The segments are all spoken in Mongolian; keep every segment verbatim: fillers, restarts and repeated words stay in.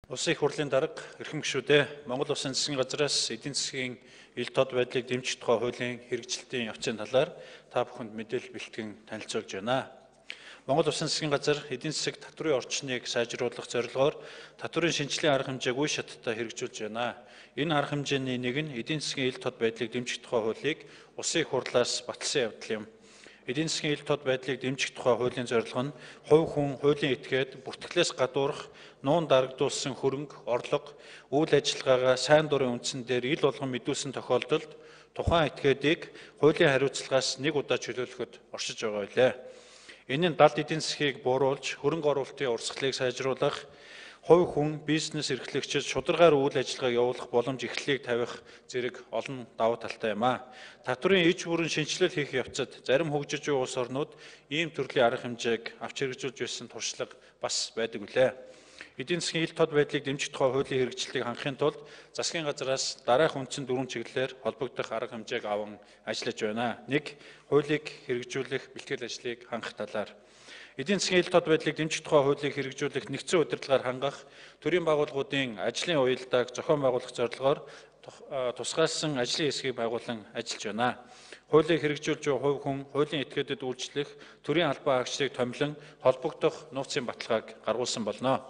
Улсын их хурлын дарга эрхэм гишүүдээ Монгол Улсын засгийн газраас эдийн засгийн ил тод байдлыг дэмжих тухай хуулийн хэрэгжилтийн явцын талаар та бүхэнд мэдээлэл бэлтгэн танилцуулж байна. Монгол Улсын засгийн газар эдийн засаг татврын орчныг сайжруулах зорилгоор татврын шинжилгээ арга хэмжээг үе шаттай хэрэгжүүлж байна. Энэ арга хэмжээний нэг нь эдийн засгийн ил тод байдлыг дэмжих тухай хуулийг Улсын их хурлаас баталсан явдал юм. Эдийн засгийн ил тод байдлыг дэмжих тухай хуулийн зорилго нь хувь хүн хуулийн этгээд бүртгэлээс гадуурх нуун дарагдуулсан хөрөнгө, орлого, үйл ажиллагаагаа сайн дурын үндсэн дээр ил болгон мэдүүлсэн тохиолдолд тухайн этгээдийг хуулийн хариуцлагаас нэг удаа чөлөөлөхөд оршиж байгаа билээ. Энэ нь далд эдийн засгийг бууруулж, хөрөнгө оруулалтын урсгалыг сайжруулах, хувь хүн, бизнес эрхлэгчид шударгаар үйл ажиллагаа явуулах боломж эрхлэлийг тавих зэрэг олон давуу талтай юм а. Татврын иж бүрэн шинжилэл хийх явцад зарим хөгжиж буй улс орнууд ийм төрлийн арга хэмжээг авч хэрэгжүүлж байсан туршлага бас байдаг үлээ. Эдийн засгийн ил тод байдлыг дэмжих тухай хуулийн хэрэгжилтийг хангахын тулд засгийн газраас дараах үндсэн дөрвөн чиглэлээр холбогдох арга хэмжээг аван ажиллаж байна. нэг Хуулийг хэрэгжүүлэх бэлтгэл ажлыг хангах талаар. Эдийн засгийн ил тод байдлыг дэмжих тухай хуулийг хэрэгжүүлэх нэгдсэн удирдлагаар хангах төрийн байгууллагуудын ажлын уялдааг зохион байгуулах зорилгоор тусгайлсан ажлын хэсгийг байгуулан ажиллаж байна. Хуулийг хэрэгжүүлж буй хувь хүн хуулийн этгээдэд үйлчлэх төрийн албан хаагчдыг томилон холбогдох нууцын баталгааг гаргуулсан болно.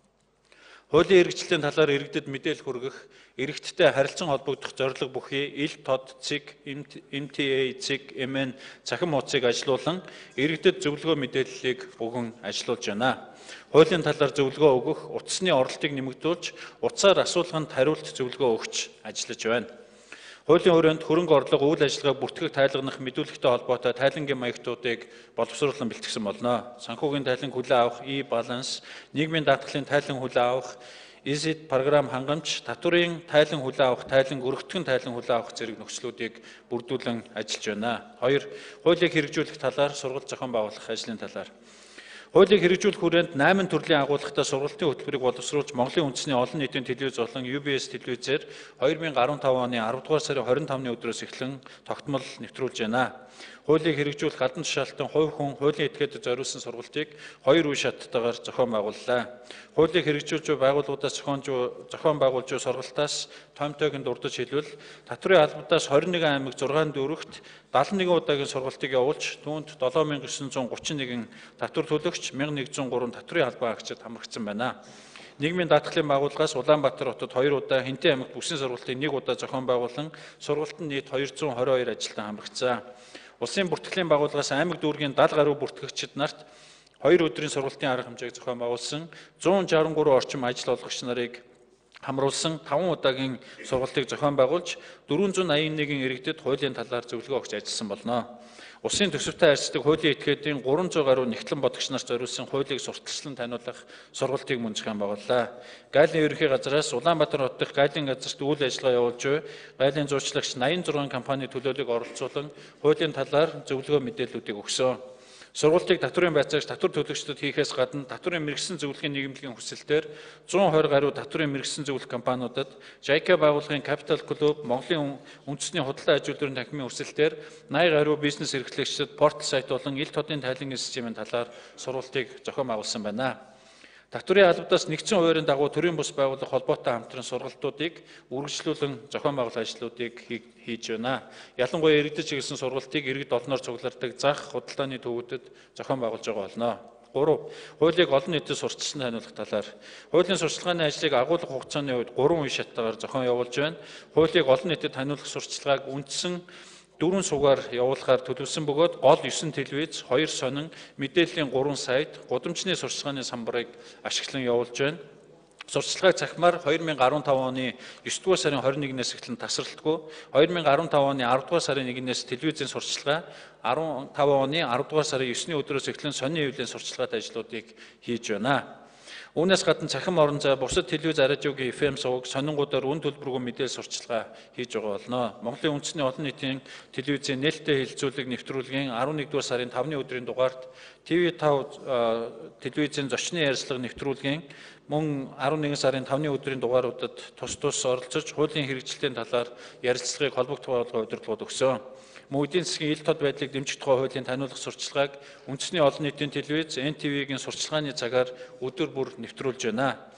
Хуулийн хэрэгжилтийн талаар иргэдэд мэдээлэл хүргэх, иргэдтэй харилцан холбогдох зорилго бүхий ил тод, цэг, эм тэ а, цэг, эм эн цахим хуудсыг ажилуулан иргэдэд зөвлөгөө мэдээллийг өгөн ажилуулж байна. Хуулийн талаар зөвлөгөө өгөх, утасны оролтыг нэмэгдүүлж, утсаар асуулганд хариулт зөвлөгөө өгч ажиллаж байна. Хуулийн хүрээнд хөрөнгө орлого, үйл ажиллагааг бүртгэх тайлгнах мэдүүлэгтэй холбоотой тайлангийн маягтуудыг боловсруулан бэлтгэсэн болно. Санхүүгийн тайлан хүлээн авах e-баланс, нийгмийн даатгалын тайлан хүлээн авах Easy програм хангамж, татврын тайлан хүлээн авах, тайлан өргөтгөн тайлан хүлээн авах зэрэг нөхцлүүдийг бүрдүүлэн ажиллаж байна. хоёр Хуулийг хэрэгжүүлэх талаар сургалт зохион байгуулах ажлын талаар. Хуулийг хэрэгжүүлэх хүрээнд найман төрлийн агуулгатай сургалтын хөтөлбөрийг боловсруулж Монголын үндэсний олон нийтийн телевиз болон ю би эс телевизээр хоёр мянган арван таван оны аравдугаар сарын хорин тавны өдрөөс эхлэн тогтмол нэвтрүүлж байна. Хуулийг хэрэгжүүлэх албан тушаалтан хувь хүн хуулийн этгээдэд зориулсан сургалтыг хоёр үе шаттайгаар зохион байгууллаа. Хуулийг хэрэгжүүлж буй байгууллагуудаас зохион байгуулж буй сургалтаас томтойг нь дурдж хэлбэл татврын албадаас хорин нэгэн аймаг зургаан дүүрэгт даалан нэгэн удаагийн сургалтыг явуулж түүнд долоон мянган есөн зуун гучин нэгэн татвар төлөгч мянга нэгдүгээр гурван татврын албан хаагчид хамрагдсан байна. Нийгмийн даатгалын байгууллагаас Улаанбаатар хотод хоёр удаа, Хинтээ аймагт бүсийн сургалтыг нэг удаа зохион байгуулан сургалт нь нийт хоёр зуун хорин хоёр ажилтан хамрагдсан. Улсын бүртгэлийн байгууллагаас аймаг дүүргийн даал гаруй бүртгэгчид нарт хоёр өдрийн сургалтын арга хэмжээг зохион байгуулсан, зуун жавсан гурван орчим ажил олгогч нарыг хамруулсан таван удаагийн сургалтыг зохион байгуулж дөрвөн зуун аян нэгэн иргэдэд хуулийн талаар зөвлөгөө өгч ажилласан болно. Улсын төсөвтэй харьцдаг хуулийн этгээдийн гурван зуун гаруй нэгтлэн бодогч нарт зориулсан хуулийг сурталчлан таниулах сургалтыг мөн зохион байгууллаа. Гайлын ерөнхий газраас Улаанбаатар хот дахь гайлын газарт үйл ажиллагаа явуулж буй гайлын зуучлагч найман зургаан компани төлөөллийг оролцуулан хуулийн талаар зөвлөгөө мэдээллүүдийг өгсөн. Сургалтыг татврын байцаагч татвар төлөгчдод хийхээс гадна татврын мэргэжсэн зөвлөхийн нийгэмлэгийн хүсэлтээр зуун хоёр гаруй татврын мэргэжсэн зөвлөх компаниудад жайка байгууллагын Capital Club, Монголын үндэсний худалдаа аж үйлдвэрийн танхимын хүсэлтээр наяа гаруй бизнес эрхлэгчдад портал сайт болон ил тодын тайлангийн системийн талаар сургалтыг зохион байгуулсан байна. Татврын албадаас нэгдсэн хуваарийн дагуу төрийн бус байгууллага холбоотой хамтран сургалтуудыг үргэлжлүүлэн зохион байгуулах ажлуудыг хийж байна. Ялангуяа иргэдэд чиглэсэн сургалтыг иргэд олноор цуглардаг зах худалдааны төвүүдэд зохион байгуулж байгаа болно. гурав Хуулийг олон нийтэд сурталчлан таниулах талаар. Хуулийн сурчлагын ажлыг агуулга хугацааны үед гурван үе шаттайгаар зохион явуулж байна. Хуулийг олон нийтэд таниулах сурчлагыг үндсэн дөрвөн сугаар явуулахаар төлөвлөсөн бөгөөд гол есөн телевиз, хоёр сонин, мэдээллийн гурван сайт, гудамжны сурчлагын самбарыг ашиглан явуулж байна. Сурчлагыг цахимаар хоёр мянган арван таван оны есдүгээр сарын хорин нэгнээс эхлэн тасралтгүй, хоёр мянган арван таван оны аравдугаар сарын нэгнээс телевизийн сурчлага, арван таван оны аравдугаар сарын есний өдрөөс эхлэн сонин хэвлэлийн сурчлагын ажлуудыг хийж байна. Үүнээс гадна цахим орон зай, бусад телевиз, радиогийн эф эм суваг, сонингуудаар үн төлбөргүй мэдээлэл сурчлагаа хийж байгаа болно. Монголын үндэсний олон нийтийн телевизийн нээлттэй хэлэлцүүлэг нэвтрүүлгийн арван нэгдүгээр сарын тавны өдрийн дугаарт Т В тав телевизийн зочны ярилцлага нэвтрүүлгийн мөн арван нэгэн сарын тавны өдрийн дугааруудад тус тус оролцож хуулийн хэрэгжилтийн талаар ярилцлагыг холбогдох байгууллагын удирдлагууд өгсөн. Мөн эдийн засгийн ил тод байдлыг дэмжих тухай хуулийн таниулах сурчлагыг үндэсний олон нийтийн телевиз эн тэ вэ-гийн сурчлагын цагаар өдөр бүр нэвтрүүлж байна.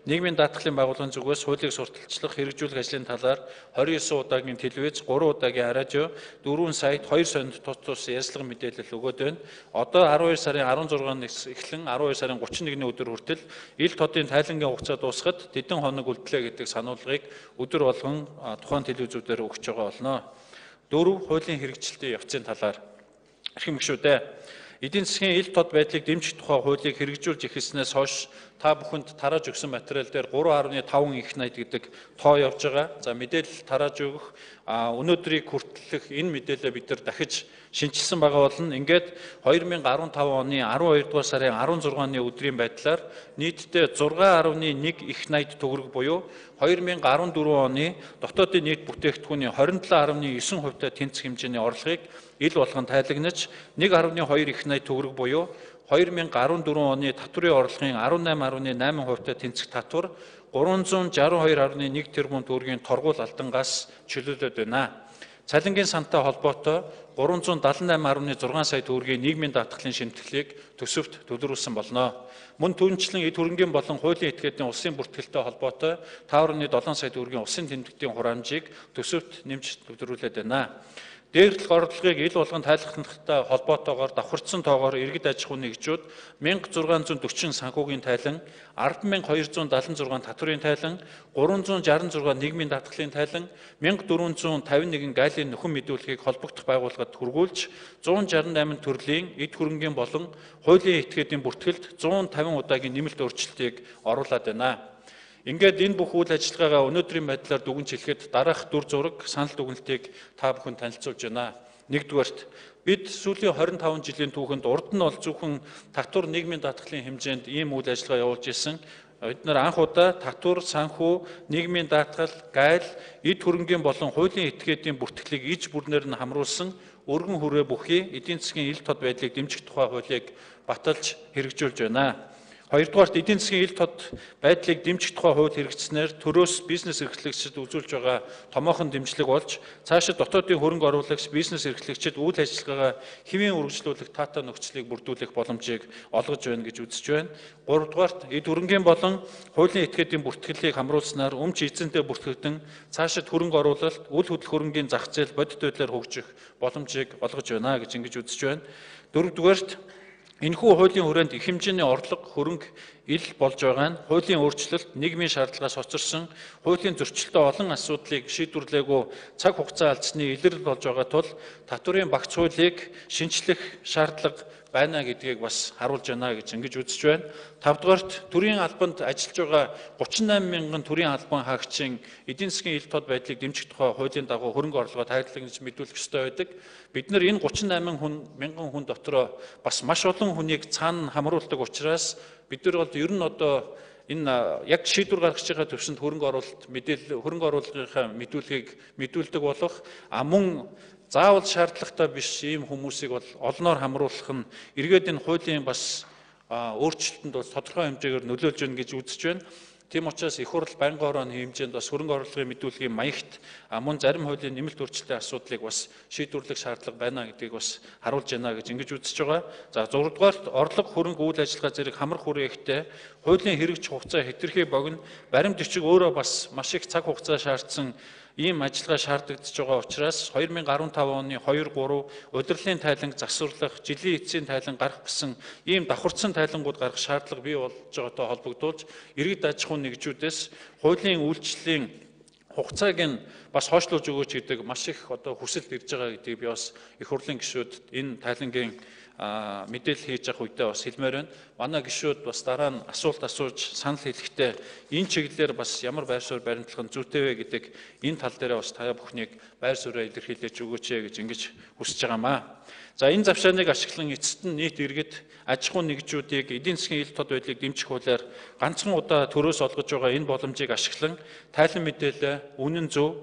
нийгмийн даатгалын байгууллагын зүгээс хуулийг сурталчлах, хэрэгжүүлэх ажлын талаар двадцать девять удаагийн телевиз, три удаагийн радио, дөрвөн сайт, хоёр сонинд тус тус ярьцлага мэдээлэл өгөөд байна. Одоо twelve сарын sixteen-ноос эхлэн twelve сарын thirty-one-ны өдөр хүртэл ил тодын тайлангийн хугацаа дуусахад тэдэн хоног үлдлээ гэдэг сануулгыг өдөр болгон тухайн телевизүүдээр өгч байгаа болно. Дөрөв, хуулийн хэрэгжилтийн явцын талаар эрхэм гишүүдээ эдийн засгийн ил тод байдлыг дэмжих тухай хуулийг хэрэгжүүлж эхэлснээс хойш та бүхэнд тарааж өгсөн материал дээр three point five их найд гэдэг тоо явж байгаа. За мэдээлэл тарааж өгөх өнөөдрийг хүртэлх энэ мэдээлэлээ бид нар дахиж шинжилсэн байгаа болно. Ингээд twenty fifteen оны twelve дугаар сарын sixteen-ны өдрийн байдлаар нийтдээ six point one их найд төгрөг буюу twenty fourteen оны дотоодын нийт бүтээгдэхүүний twenty-seven point nine хувитай тэнцэх хэмжээний орлогыг ил болгон тайлагнаж one point two их найд төгрөг буюу twenty fourteen оны татврын орлогын eighteen point nine хувитай тэнцэх татвар three sixty-two point one тэрбум төгрөгийн торгуул алдангаас чөлөөлөд байна. Цалингийн сантай холбоотой three seventy-eight point six сая төгрөгийн нийгмийн даатгалын шимтгэлийг төсөвт төлрүүлсэн болно. Мөн түүнчлэн эд хөрөнгийн болон хуулийн этгээдийн улсын бүртгэлтэй холбоотой five point seven сая төгрөгийн улсын тэмдэгтийн хураамжийг төсөвт нэмж төлрүүлээд байна. Дээрх орлогыг ил болгон тайлбарлахтай холбоотойгоор давхарцсан тоогоор иргэд аж ахуйн нэгжүүд one thousand six hundred forty санхүүгийн тайлан, ten thousand two hundred seventy-six татврын тайлан, three sixty-six нийгмийн даатгалын тайлан, fourteen fifty-one гайлын нөхөн мэдүүлгийг холбогдох байгууллагад хүргүүлж, one sixty-eight төрлийн эд хөрөнгийн болон хуулийн этгээдийн бүртгэлд one fifty удаагийн нэмэлт өөрчлөлтийг оруулад байна. Ингээд энэ бүх үйл ажиллагаагаа өнөөдрийн байдлаар дүгнж хэлэхэд дараах дүр зураг, санал дүгнэлтийг та бүхэн танилцуулж байна. Нэгдүгээрт бид сүүлийн twenty-five жилийн түүхэнд урд нь бол зөвхөн татвар нийгмийн даатгалын хэмжээнд ийм үйл ажиллагаа явуулж ирсэн. Бид нар анх удаа татвар, санхүү, нийгмийн даатгал, гайл, эд хөрөнгийн болон хуулийн этгээдийн бүртгэлийг иж бүрнээр нь хамруулсан өргөн хүрээ бүхий эдийн засгийн ил тод байдлыг дэмжих тухай хуулийг баталж хэрэгжүүлж байна. Хоёрдугаарт эдийн засгийн ил тод байдлыг дэмжих тухай хууль хэрэгжснээр төрөөс бизнес эрхлэгчид үзүүлж байгаа томоохон дэмжлэг болж цаашид дотоодын хөрөнгө оруулагч бизнес эрхлэгчид үйл ажиллагаагаа хэвийн үргэлжлүүлэх таатай нөхцөлийг бүрдүүлэх боломжийг олгож байна гэж үзэж байна. Гуравдугаарт эд хөрөнгийн болон хуулийн этгээдийн бүртгэлийг хамруулснаар өмч эзэнтэй бүртгэгдэн цаашид хөрөнгө оруулалт, үл хөдлөх хөрөнгийн зах зээл бодит байдлаар хөгжих боломжийг олгож байна гэж ингэж үзэж байна. Дөрөвдүгээрт энэхүү хуулийн хүрээнд их хэмжээний орлого, хөрөнгө ил болж байгаа нь хуулийн өөрчлөлт, нийгмийн шаардлагаас хоцорсон хуулийн зөрчилтэй олон асуудлыг шийдвэрлээгүй цаг хугацаа алдсны илэрэл болж байгаа тул татврын багц хуулийг шинчлэх шаардлага байна гэдгийг бас харуулж байна гэж ингэж үзэж байна. Тавдугаарт төрийн албанд ажиллаж байгаа thirty-eight мянган төрийн албан хаагчийн эдийн засгийн ил тод байдлыг дэмжих тухай хуулийн дагуу хөрөнгө орлогоо тайлбарлаж мэдүүлэх ёстой байдаг. Бид нар энэ thirty-eight мянган хүн дотроо бас маш олон хүнийг цаана хамруулдаг учраас бид нар бол ер нь одоо энэ яг шийдвэр гаргаж байгаа төвшөнд хөрөнгө оруулалт мэдээлэл хөрөнгө оруулалтынхаа мэдүүлгийг мэдүүлдэг болох а мөн заавал шаардлагатай биш ийм хүмүүсийг бол олноор хамруулах нь эргээд энэ хуулийн бас өөрчлөлтөнд бас тодорхой хэмжээгээр нөлөөлж байна гэж үзэж байна. Тийм учраас их хурл байнгын орооны хэмжээнд бас хөрөнгө оруулалтын мэдүүлгийн маягт мөн зарим хуулийн нэмэлт өөрчлөлтийн асуудлыг бас шийдвэрлэх шаардлага байна гэдгийг бас харуулж байна гэж ингэж үзэж байгаа. За зураг дугаарт орлого хөрөнгө үйл ажиллагаа зэрэг хамар хүрээхтэй хуулийн хэрэгж хугацаа хэтэрхий богино, баримт бичиг өөрөө бас маш их цаг хугацаа шаардсан ийм ажиллагаа шаардагдж байгаа учраас twenty fifteen оны two three удирлын тайланг засварлах, жилийн эцсийн тайлан гарах гэсэн ийм давхарцсан тайлангууд гаргах шаардлага бий болж байгаатай холбогдуулж иргэд аж ахуйн нэгжүүдээс хуулийн үйлчлэлийн хугацааг нь бас хойшлуулж өгөөч гэдэг маш их одоо хүсэлт ирж байгаа гэдгийг би бас их хурлын гишүүд энэ тайлангийн мэдээлэл хийж явах үедээ бас хэлмээр байна. Манай гишүүд бас дараа нь асуулт асууж санал хэлэхдээ энэ чиглэлээр бас ямар байр суурь баримтлах нь зүйтэй вэ гэдэг энэ тал дээр бас та бүхнийг байр сууриа илэрхийлж өгөөч гэж ингэж хүсэж байгаамаа. За энэ завшааныг ашиглан эцэст нь нийт иргэд аж ахуйн нэгжүүдийг эдийн засгийн ил тод байдлыг дэмжих хуулиар ганцхан удаа төрөөс олгож байгаа энэ боломжийг ашиглан тайлан мэдээлэл, үнэн зөв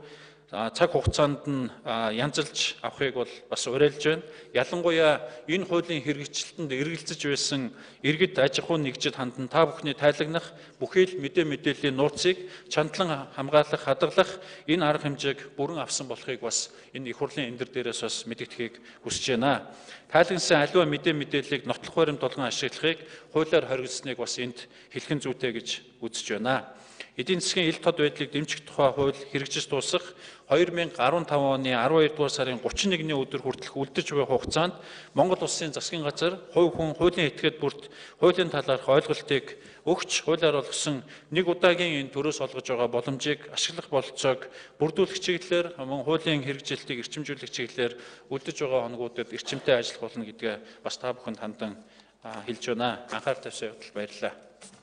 цаг хугацаанд нь янзалж авахыг бол бас уриалж байна. Ялангуяа энэ хуулийн хэрэгжилтэнд эргэлзэж байсан иргэд аж ахуй нэгжид хандан та бүхний тайлагнах бүхий л мэдээ мэдээллийн нууцыг чандлан хамгаалах, хадгалах энэ арга хэмжээг бүрэн авсан болохыг бас энэ их хурлын эндэр дээрээс бас мэдэгдэхийг хүсэж байна. Тайлагнасан аливаа мэдээ мэдээллийг нотлох баримт болгон ашиглахыг хуулиар хоригдсныг бас энд хэлхэн зүйтэй гэж үзэж байна. Эдийн засгийн ил тод байдлыг дэмжих тухай хууль хэрэгжиж дуусах хоёр мянга арван таван оны арван хоёрдугаар сарын гучин нэгний өдөр хүртэлх үлдэж буй хугацаанд Монгол Улсын засгийн газар хувь хүн хуулийн этгээд бүрт хуулийн талаарх ойлголтыг өгч хуулиар олгосон нэг удаагийн энэ төрөөс олгож байгаа боломжийг ашиглах бололцоог бүрдүүлэх чиглэлээр мөн хуулийн хэрэгжилтийг эрчимжүүлэх чиглэлээр үлдэж байгаа хоногуудад эрчимтэй ажиллах болно гэдгээ бас та бүхэнд хандан хэлж байна. Анхаарал тавьсан явдал баярлалаа.